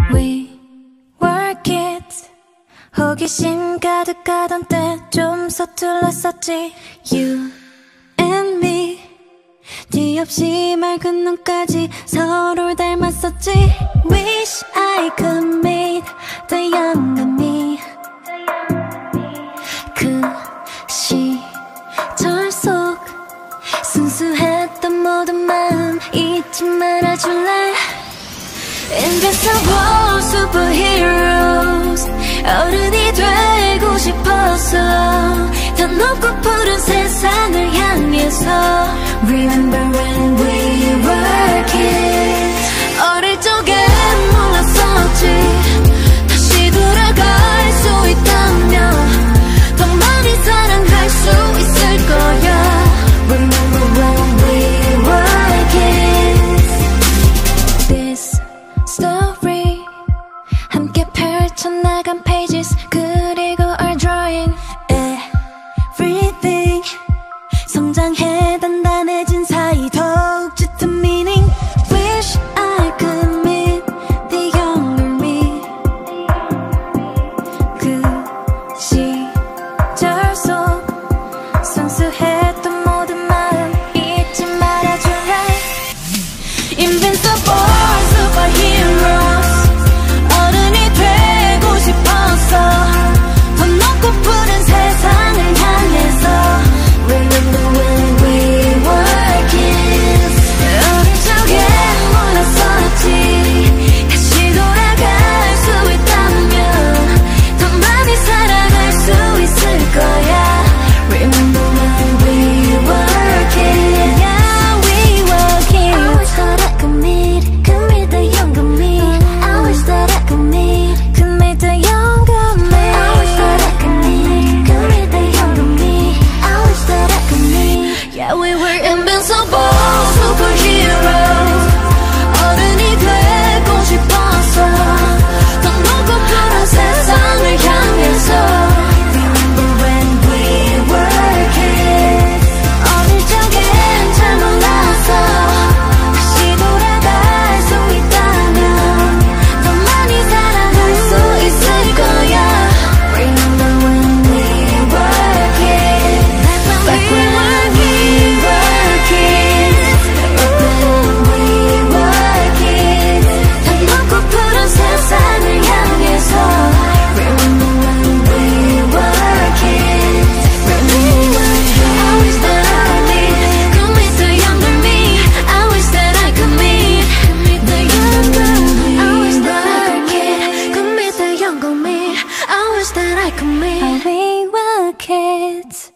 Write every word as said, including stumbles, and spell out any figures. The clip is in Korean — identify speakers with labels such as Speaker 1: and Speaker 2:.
Speaker 1: We were kids. 호기심 가득하던 때 좀 서툴렀었지. You and me. 뒤 없이 맑은 눈까지 서로를 닮았었지. Wish I could meet the younger me. 그 시절 속 순수했던 모든 마음 잊지 말아줄래. Invincible superheroes. 어른이 되고 싶어서 더 높고 푸른 세상을 향해서. Remember when we were kids. 어릴 적엔 몰랐었지. 다시 돌아갈 수 있다면 더 많이 사랑할 수 있을 거야. Remember when we were kids. This story 함께 펼쳐나간 pages 그리고 our drawing. Everything 성장해 단단해진 사이 더욱 짙은 meaning. Wish I could meet the younger me. 그 시절 속 순수했던 모든 마음 잊지 말아줄래. Invincible superheroes. 어른이 되고 싶어서 더 높고 푸른 세상을 향해서. Remember when we were kids. 어릴 적엔 몰랐었지. 다시 돌아갈 수 있다면 더 많이 사랑할 수 있을 거야. Remember when we were kids. Yeah, we were kids. I wish that I could meet, could meet the younger me. I wish that I could meet, could meet the younger me. I wish that I could meet, could meet the younger me. I wish that I could meet. Yeah, we were invincible superheroes. 어른이 되고 싶어서 더 높고 푸른 세상을 향해서. Remember when we were kids. 어릴 적엔 잘 몰라서 다시 돌아갈 수 있다면 더 많이 사랑할 수 있을 거야. Remember when we were kids. Back when we were kids. Back when we were kids. 더 높고 푸른 세상을 향해서. Remember when we were kids. Remember when I wish that I could meet, could meet the younger me. I wish that I could meet, the younger me. I wish that I could meet, could meet the younger me. I wish that I could meet. We were kids.